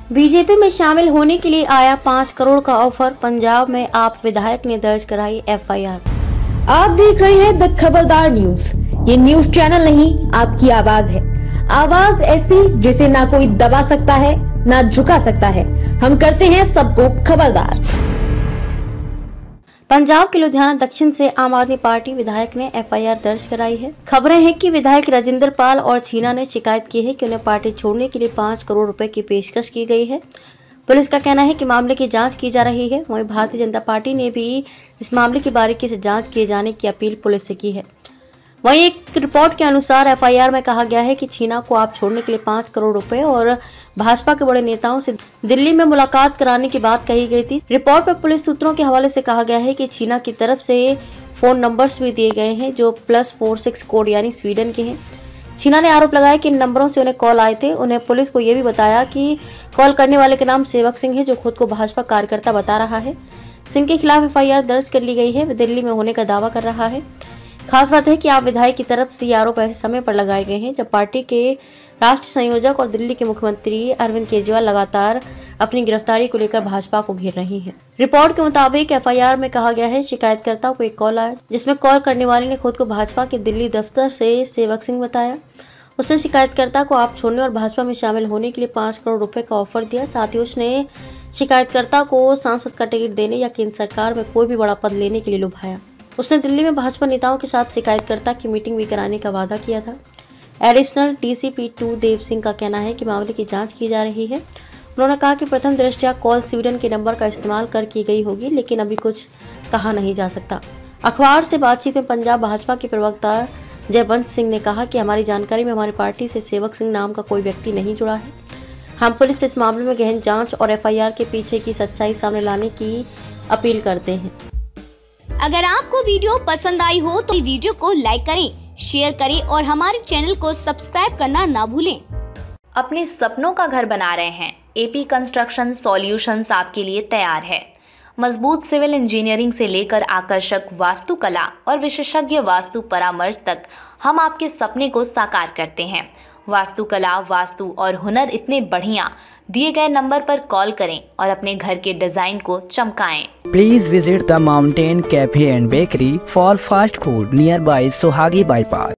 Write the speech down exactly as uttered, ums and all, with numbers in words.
BJP में शामिल होने के लिए आया पाँच करोड़ का ऑफर। पंजाब में आप विधायक ने दर्ज कराई एफ आई आर। आप देख रहे हैं द खबरदार न्यूज। ये न्यूज चैनल नहीं, आपकी आवाज है। आवाज ऐसी जिसे ना कोई दबा सकता है ना झुका सकता है। हम करते हैं सबको खबरदार। पंजाब के लुधियाना दक्षिण से आम आदमी पार्टी विधायक ने एफ आई आर दर्ज कराई है। खबरें हैं कि विधायक राजेंद्र पाल और छीना ने शिकायत की है कि उन्हें पार्टी छोड़ने के लिए पाँच करोड़ रुपए की पेशकश की गई है। पुलिस का कहना है कि मामले की जांच की जा रही है। वहीं भारतीय जनता पार्टी ने भी इस मामले की बारीकी से जांच किए जाने की अपील पुलिस से की है। वहीं एक रिपोर्ट के अनुसार एफ आई आर में कहा गया है कि छीना को आप छोड़ने के लिए पाँच करोड़ रुपए और भाजपा के बड़े नेताओं से दिल्ली में मुलाकात कराने की बात कही गई थी। रिपोर्ट में पुलिस सूत्रों के हवाले से कहा गया है कि छीना की तरफ से फोन नंबर्स भी दिए गए हैं जो प्लस फोर सिक्स कोड यानी स्वीडन के हैं। छीना ने आरोप लगाया कि इन नंबरों से उन्हें कॉल आए थे। उन्हें पुलिस को यह भी बताया कि कॉल करने वाले का नाम सेवक सिंह है, जो खुद को भाजपा कार्यकर्ता बता रहा है। सिंह के खिलाफ एफ आई आर दर्ज कर ली गई है। वे दिल्ली में होने का दावा कर रहा है। खास बात है कि आप विधायक की तरफ से ये आरोप ऐसे समय पर लगाए गए हैं जब पार्टी के राष्ट्रीय संयोजक और दिल्ली के मुख्यमंत्री अरविंद केजरीवाल लगातार अपनी गिरफ्तारी को लेकर भाजपा को घेर रही हैं। रिपोर्ट के मुताबिक एफ आई आर में कहा गया है शिकायतकर्ता को एक कॉल आया जिसमें कॉल करने वाले ने खुद को भाजपा के दिल्ली दफ्तर से सेवक सिंह बताया। उसने शिकायतकर्ता को आप छोड़ने और भाजपा में शामिल होने के लिए पाँच करोड़ रुपए का ऑफर दिया। साथ ही उसने शिकायतकर्ता को सांसद का टिकट देने या केंद्र सरकार में कोई भी बड़ा पद लेने के लिए लुभाया। उसने दिल्ली में भाजपा नेताओं के साथ शिकायतकर्ता की मीटिंग भी कराने का वादा किया था। Additional D C P two Dev Singh का कहना है कि मामले की जांच की जा रही है। उन्होंने कहा कि प्रथम दृष्टया कॉल स्वीडन के नंबर का इस्तेमाल कर की गई होगी, लेकिन अभी कुछ कहा नहीं जा सकता। अखबार से बातचीत में पंजाब भाजपा के प्रवक्ता जयवंत सिंह ने कहा कि हमारी जानकारी में हमारी पार्टी से सेवक सिंह नाम का कोई व्यक्ति नहीं जुड़ा है। हम पुलिस से इस मामले में गहन जांच और एफ आई आर के पीछे की सच्चाई सामने लाने की अपील करते हैं। अगर आपको वीडियो पसंद आई हो तो वीडियो को लाइक करें, शेयर करें और हमारे चैनल को सब्सक्राइब करना ना भूलें। अपने सपनों का घर बना रहे हैं? ए पी कंस्ट्रक्शन सॉल्यूशंस आपके लिए तैयार है। मजबूत सिविल इंजीनियरिंग से लेकर आकर्षक वास्तुकला और विशेषज्ञ वास्तु परामर्श तक हम आपके सपने को साकार करते हैं। वास्तुकला, वास्तु और हुनर इतने बढ़िया। दिए गए नंबर पर कॉल करें और अपने घर के डिजाइन को चमकाएं। Please visit the mountain cafe and bakery for fast food near बाई सोहागी बाईपास।